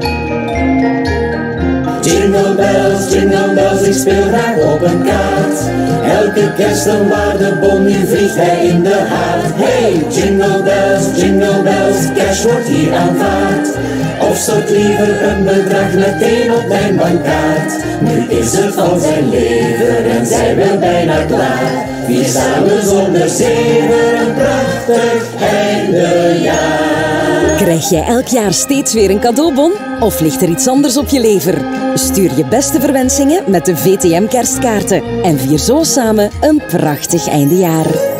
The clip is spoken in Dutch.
Jingle bells, ik speel graag op een kaart. Elke kerst een waardebon, nu vliegt hij in de haard. Hey, jingle bells, cash wordt hier aanvaard. Of stort liever een bedrag meteen op mijn bankkaart. Nu is het van zijn leven en zijn we bijna klaar. Vier samen zonder zeven, een prachtig eindejaar. Krijg jij elk jaar steeds weer een cadeaubon? Of ligt er iets anders op je lever? Stuur je beste verwensingen met de VTM kerstkaarten en vier zo samen een prachtig eindejaar.